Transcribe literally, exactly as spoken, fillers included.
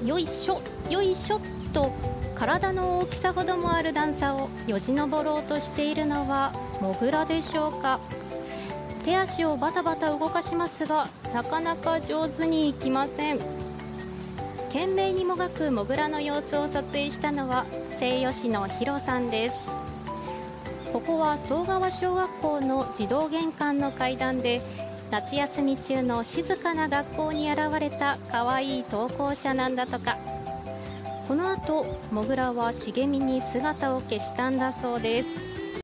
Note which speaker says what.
Speaker 1: よいしょよいしょと体の大きさほどもある段差をよじ登ろうとしているのはモグラでしょうか。手足をバタバタ動かしますが、なかなか上手にいきません。懸命にもがくモグラの様子を撮影したのは西予市のヒロさんです。ここは総川小学校の児童玄関の階段で、夏休み中の静かな学校に現れた可愛い投稿者なんだとか。この後モグラは茂みに姿を消したんだそうです。